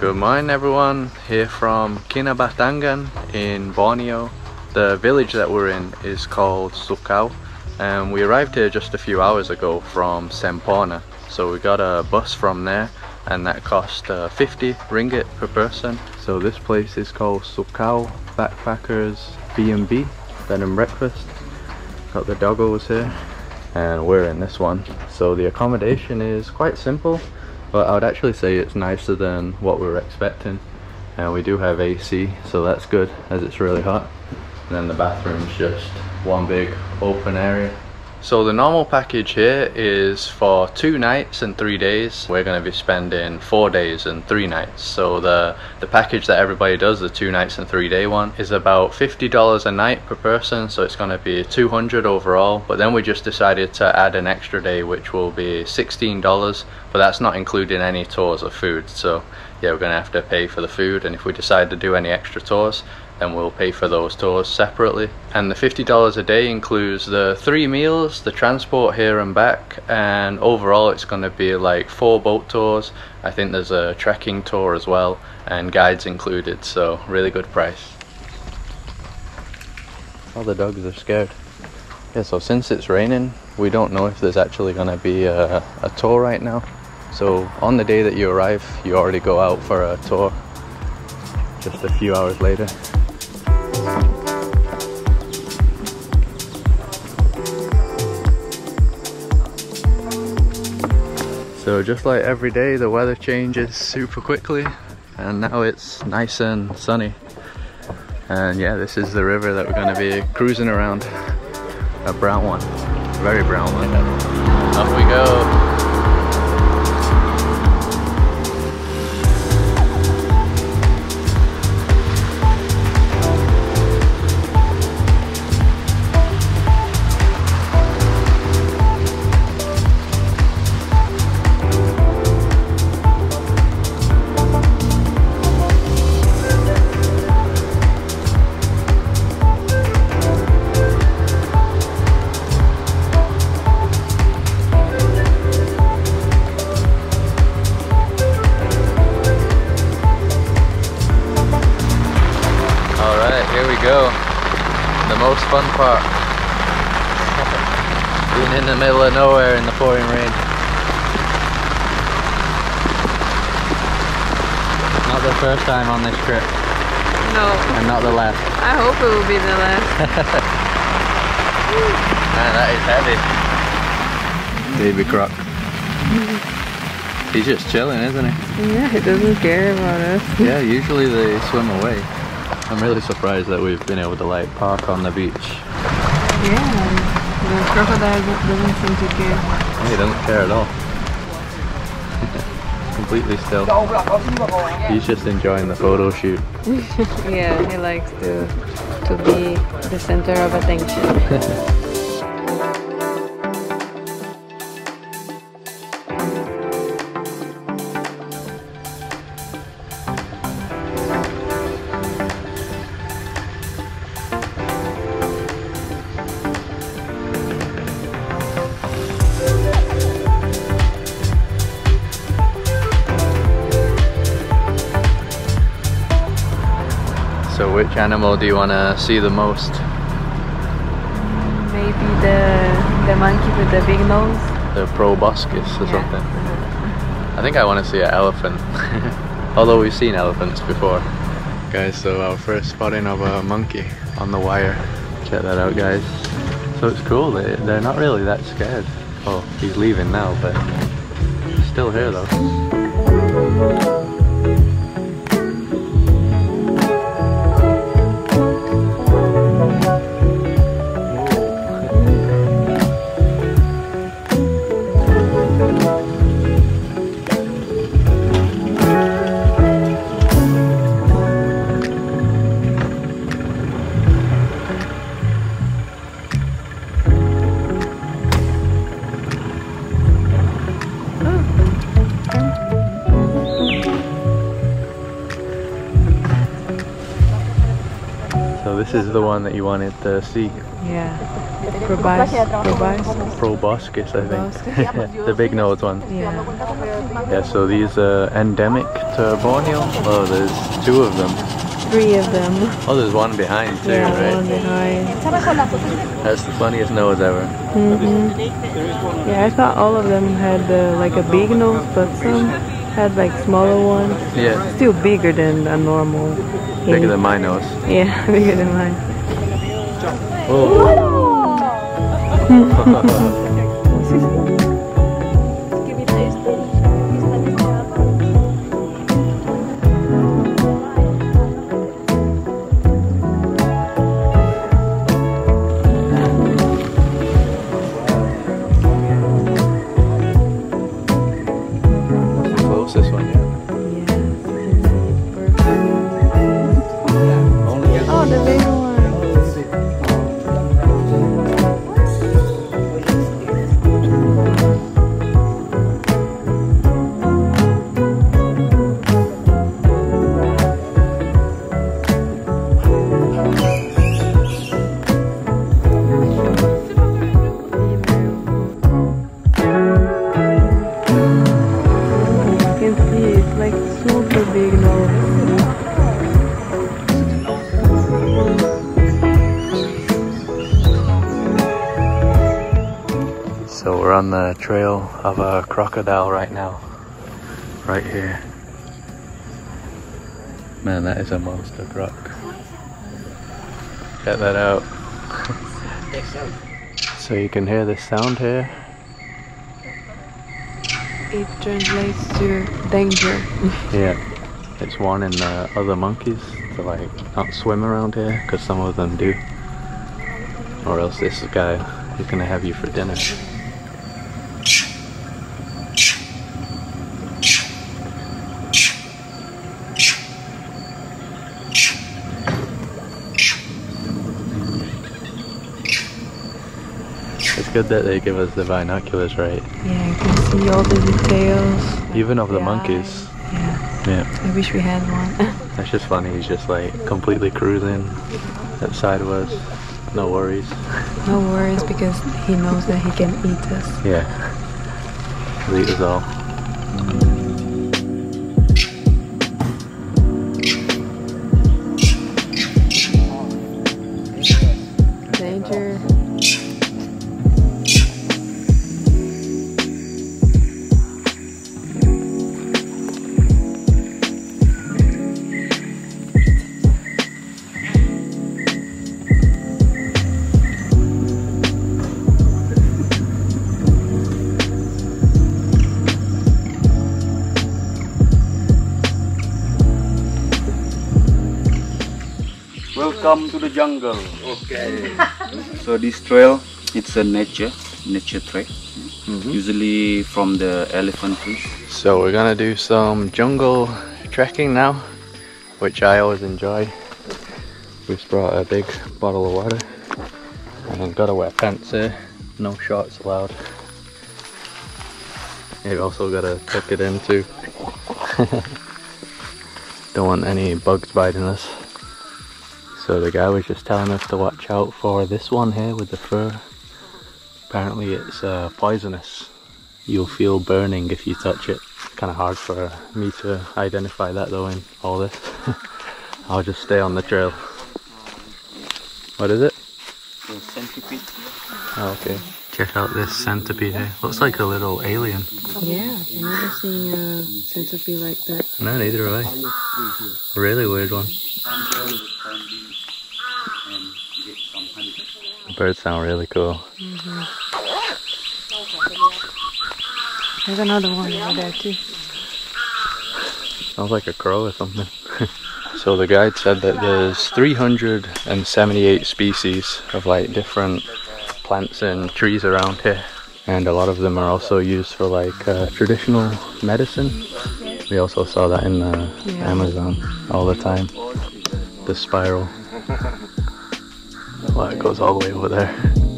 Good morning everyone, here from Kinabatangan in Borneo. The village that we're in is called Sukau, and we arrived here just a few hours ago from Semporna. So we got a bus from there and that cost 50 ringgit per person. So this place is called Sukau Backpackers B&B, bed and breakfast. Got the doggos here and we're in this one. So the accommodation is quite simple, but I would actually say it's nicer than what we were expecting. And we do have AC, so that's good as it's really hot. And then the bathroom's just one big open area. So the normal package here is for 2 nights and 3 days. We're going to be spending 4 days and 3 nights. So the package that everybody does, the 2 nights and 3 day one, is about $50 a night per person. So it's going to be 200 overall. But then we just decided to add an extra day, which will be $16. But that's not including any tours or food. So yeah, we're going to have to pay for the food. And if we decide to do any extra tours, then we'll pay for those tours separately. And the $50 a day includes the 3 meals, the transport here and back, and overall it's going to be like 4 boat tours. I think there's a trekking tour as well, and guides included, so really good price. All the dogs are scared. Yeah, so since it's raining, we don't know if there's actually going to be a tour right now. So on the day that you arrive, you already go out for a tour just a few hours later. So just like every day, the weather changes super quickly, and now it's nice and sunny. And yeah, this is the river that we're going to be cruising around. A brown one, very brown one. Off we go. Go. The most fun part. Being in the middle of nowhere in the pouring rain. Not the first time on this trip. No. And not the last. I hope it will be the last. Man, that is heavy. Baby croc. He's just chilling, isn't he? Yeah, he doesn't care about us. Yeah, usually they swim away. I'm really surprised that we've been able to like park on the beach. Yeah, the crocodile doesn't seem to care. Yeah, he doesn't care at all. Completely still. He's just enjoying the photo shoot. Yeah, he likes to be the center of attention. So which animal do you want to see the most? Maybe the monkey with the big nose. The proboscis or something. I think I want to see an elephant. Although we've seen elephants before. Guys, so our first spotting of a monkey on the wire. Check that out, guys. So it's cool, they're not really that scared. Oh, he's leaving now, but he's still here though. So this is the one that you wanted to see. Yeah. Proboscis, I think. Proboscis. The big nose one. Yeah. Yeah, so these are endemic to Borneo. Oh, there's 2 of them. 3 of them. Oh, there's one behind too, Yeah, right? one behind. That's the funniest nose ever. Yeah, I thought all of them had like a big nose, but some had like smaller ones. Yeah, Still bigger than a normal. bigger than my nose. Yeah, bigger than mine. Oh. Closest one, yeah. Oh, the bigger one. So we're on the trail of a crocodile right now. Right here. Man, that is a monster croc. Check that out. So you can hear this sound here. It translates to danger. Yeah. It's warning the other monkeys to like not swim around here, because some of them do. Or else this guy is gonna have you for dinner. It's good that they give us the binoculars, right? Yeah, you can see all the details. Even of the eyes. monkeys. Yeah. Yeah. I wish we had one. That's just funny, he's just like completely cruising outside of us. No worries. No worries, because he knows that he can eat us. Yeah. He'll eat us all. Danger. Welcome to the jungle. Okay. So this trail, it's a nature trail. Usually from the elephant trees. So we're gonna do some jungle trekking now, which I always enjoy. We've brought a big bottle of water and gotta wear pants here. No shorts allowed. You've also gotta tuck it in too. Don't want any bugs biting us. So the guy was just telling us to watch out for this one here with the fur. Apparently it's poisonous. You'll feel burning if you touch it. Kind of hard for me to identify that though in all this. I'll just stay on the trail. What is it? The centipede. Oh, okay. Check out this centipede here. Looks like a little alien. Yeah, I've never seen a centipede like that. No, neither have I. Really weird one. The birds sound really cool. There's another one over there too. Sounds like a crow or something. So the guide said that there's 378 species of like different plants and trees around here. And a lot of them are also used for like traditional medicine. We also saw that in the Amazon all the time. The spiral. Well, it goes all the way over there.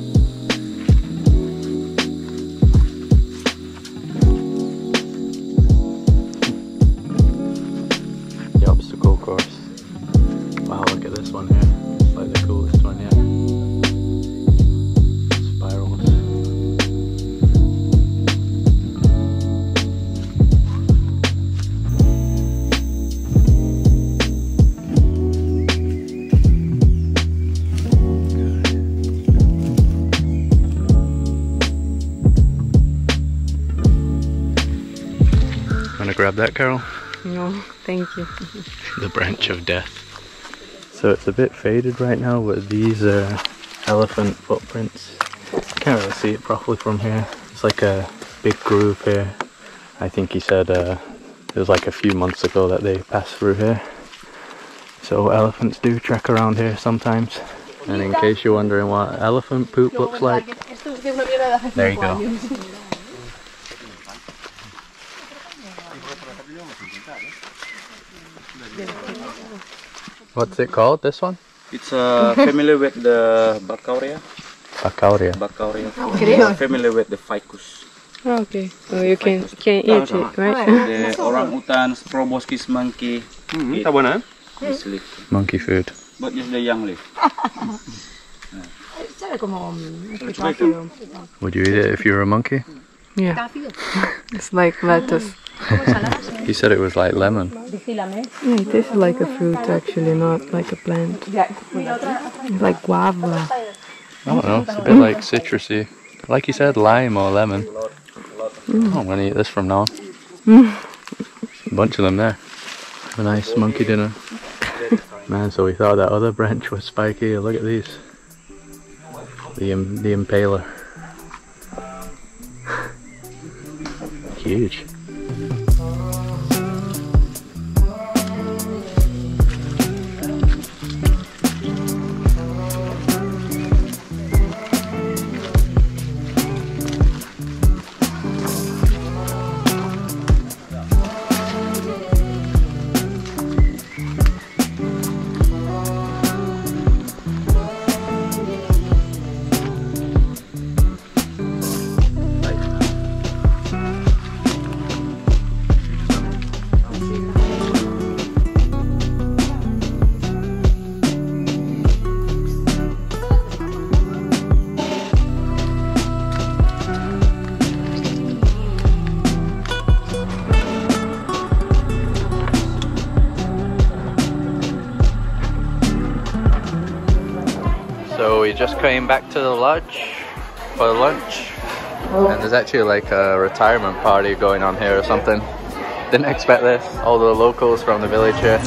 The obstacle course. Wow, look at this one here. It's like the coolest one yet. grab that, Carol? No, thank you. The branch of death. So it's a bit faded right now, but these are elephant footprints. Can't really see it properly from here. It's like a big groove here. I think he said it was like a few months ago that they passed through here. So elephants do trek around here sometimes. And in case you're wondering what elephant poop looks like, there you go. What's it called, this one? It's familiar with the Bacauria. Bacauria. Bacauria. Familiar with the ficus. Oh, okay. Oh, you can eat it, right? The orangutans, proboscis monkey. Está buena, This leaf. Monkey food. But just the young leaf. Would you eat it if you were a monkey? Yeah. It's like lettuce. He said it was like lemon. Yeah, it tastes like a fruit actually, not like a plant. It's like guava. I don't know, it's a bit like citrusy. Like you said, lime or lemon. Oh, I'm gonna eat this from now on. A bunch of them there. Have a nice monkey dinner. Man, so we thought that other branch was spiky. Look at these. The impaler. Huge. So we just came back to the lodge for lunch, and there's actually like a retirement party going on here or something. Didn't expect this. All the locals from the village here.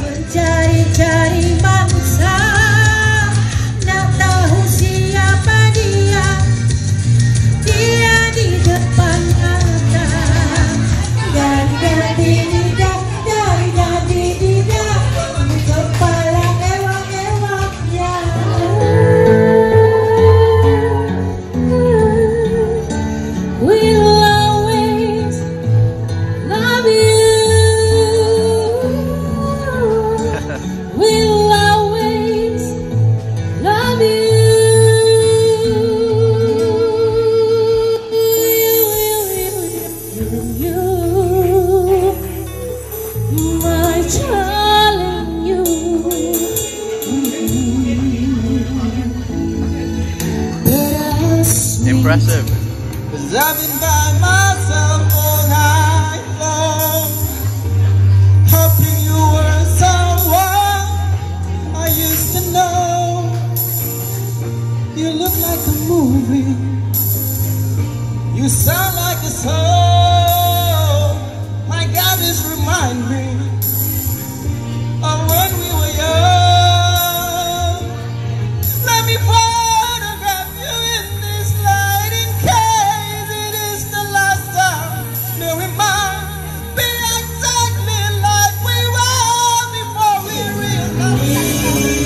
Impressive. Cause I've been by myself all night long, hoping you were someone I used to know. You look like a movie, you sound like a song. My God, this reminds me of when we were young. Let me photograph you in this light in case it is the last time. May we might be exactly like we were before we realized.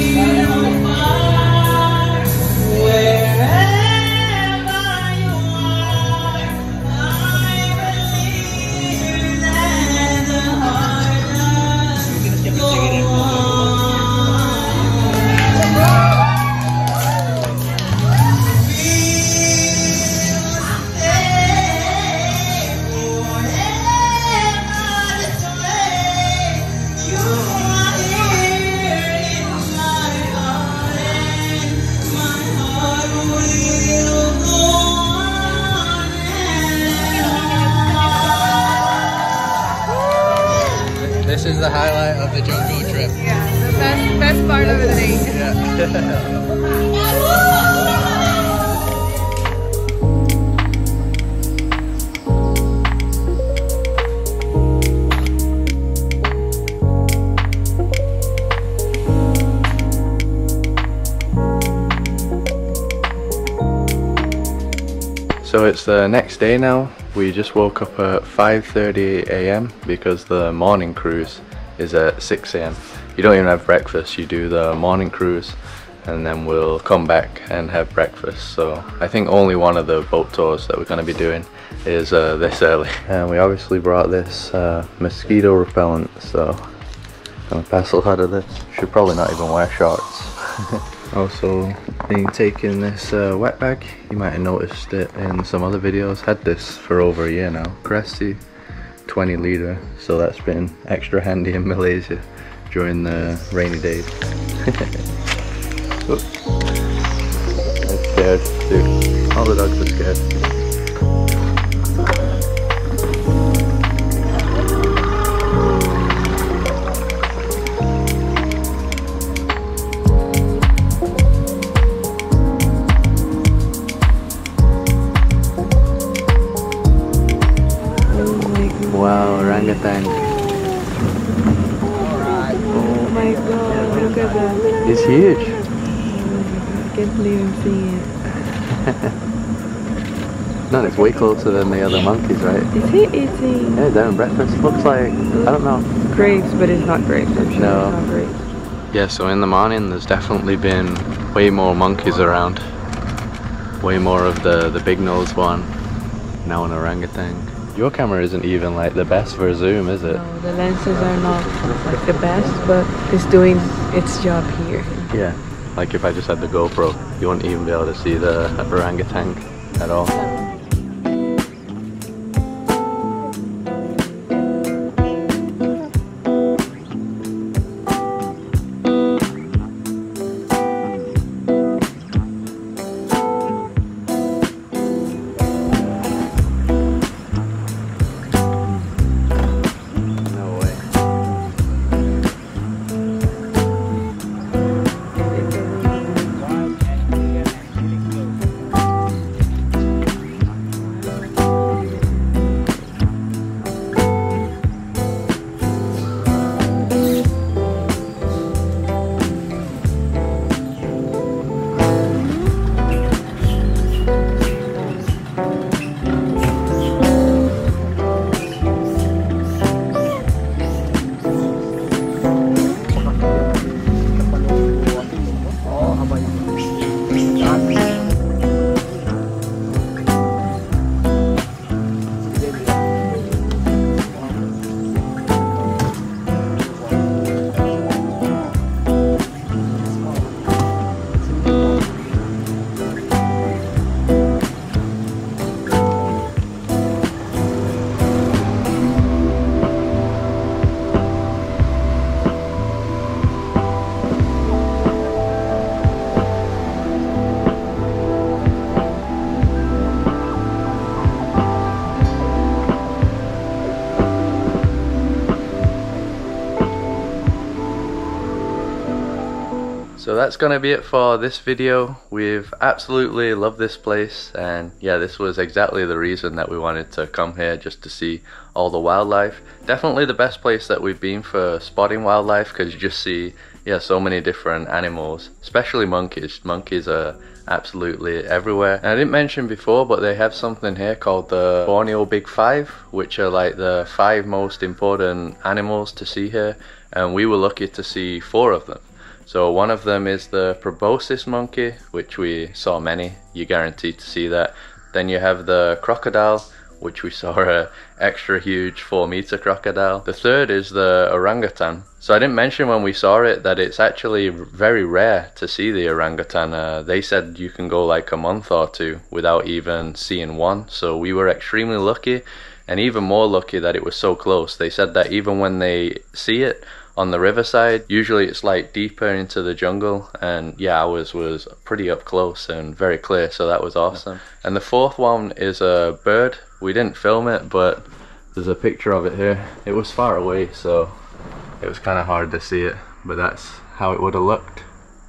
Wherever you are, I believe that the heart does go on. This is the highlight of the jungle trip. Yeah, the best part of the day. Yeah. So it's the next day now. We just woke up at 5:30 a.m. because the morning cruise is at 6 a.m. You don't even have breakfast, you do the morning cruise and then we'll come back and have breakfast. So I think only one of the boat tours that we're going to be doing is this early. And we obviously brought this mosquito repellent, so I'm going to pass a lot of this. Should probably not even wear shorts. Also being taken this wet bag, you might have noticed it in some other videos. Had this for over a year now. Cresty 20 litre, so that's been extra handy in Malaysia during the rainy days. Oops. They're scared, dude. All the dogs are scared. Wow, orangutan. Oh my god, look at that. It's huge. I can't believe I'm seeing it. No, it's way closer than the other monkeys, right? Is he eating? Yeah, they're having breakfast. Looks like, I don't know. Grapes, but it's not grapes. I'm sure No. it's not grapes. Yeah, so in the morning there's definitely been way more monkeys around. Way more of the big nose one. Now an orangutan. Your camera isn't even like the best for a zoom, is it? No, the lenses are not like the best, but it's doing its job here. Yeah. Like if I just had the GoPro, you wouldn't even be able to see the orangutan at all. So that's gonna be it for this video. We've absolutely loved this place, and yeah, this was exactly the reason that we wanted to come here, just to see all the wildlife. Definitely the best place that we've been for spotting wildlife, because you just see so many different animals, especially monkeys. Monkeys are absolutely everywhere. And I didn't mention before, but they have something here called the Borneo Big Five, which are like the 5 most important animals to see here, and we were lucky to see 4 of them. So one of them is the proboscis monkey, which we saw many. You're guaranteed to see that. Then you have the crocodile, which we saw a extra huge 4-meter crocodile. The third is the orangutan. So I didn't mention when we saw it that it's actually very rare to see the orangutan. They said you can go like a month or 2 without even seeing one. So we were extremely lucky, and even more lucky that it was so close. They said that even when they see it on the riverside, usually it's like deeper into the jungle, and yeah, ours was pretty up close and very clear, so that was awesome. And the 4th one is a bird. We didn't film it, but there's a picture of it here. It was far away, so it was kind of hard to see it, but that's how it would have looked.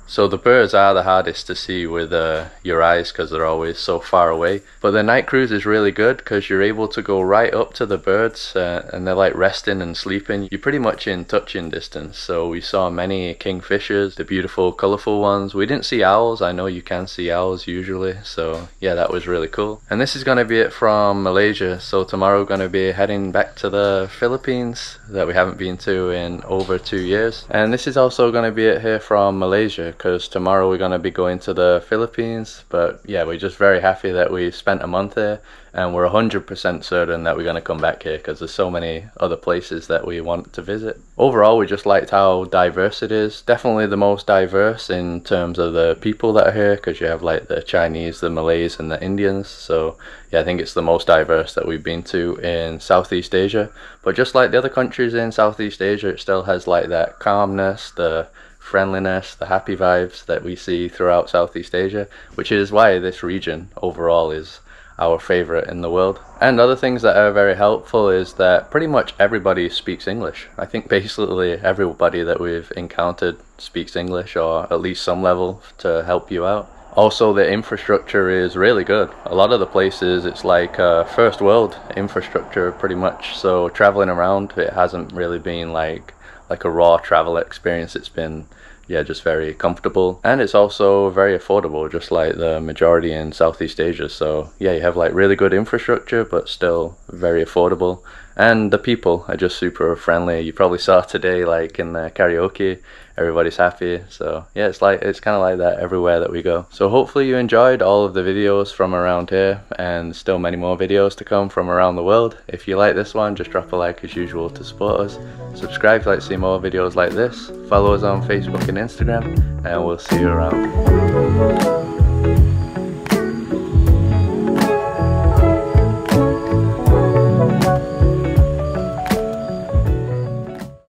So the birds are the hardest to see with your eyes because they're always so far away. But the night cruise is really good because you're able to go right up to the birds and they're like resting and sleeping. You're pretty much in touching distance. So we saw many kingfishers, the beautiful colourful ones. We didn't see owls. I know you can see owls usually. So yeah, that was really cool. And this is going to be it from Malaysia. So tomorrow we're going to be heading back to the Philippines that we haven't been to in over 2 years. And this is also going to be it here from Malaysia, because tomorrow we're going to be going to the Philippines. But yeah, we're just very happy that we spent a month here, and we're 100% certain that we're going to come back here because there's so many other places that we want to visit. Overall, we just liked how diverse it is. Definitely the most diverse in terms of the people that are here, because you have like the Chinese, the Malays and the Indians. So yeah, I think it's the most diverse that we've been to in Southeast Asia. But just like the other countries in Southeast Asia, it still has like that calmness, the friendliness, the happy vibes that we see throughout Southeast Asia, which is why this region overall is our favorite in the world. And other things that are very helpful is that pretty much everybody speaks English. I think basically everybody that we've encountered speaks English, or at least some level, to help you out. Also, the infrastructure is really good. A lot of the places, it's like first world infrastructure pretty much. So traveling around, it hasn't really been like a raw travel experience. It's been, yeah, just very comfortable, and it's also very affordable, just like the majority in Southeast Asia. So yeah, you have like really good infrastructure but still very affordable, and the people are just super friendly. You probably saw today, like in the karaoke, everybody's happy. So yeah, it's kind of like that everywhere that we go. So hopefully you enjoyed all of the videos from around here, and still many more videos to come from around the world. If you like this one, just drop a like as usual to support us. Subscribe if you'd like to see more videos like this. Follow us on Facebook and Instagram, and we'll see you around.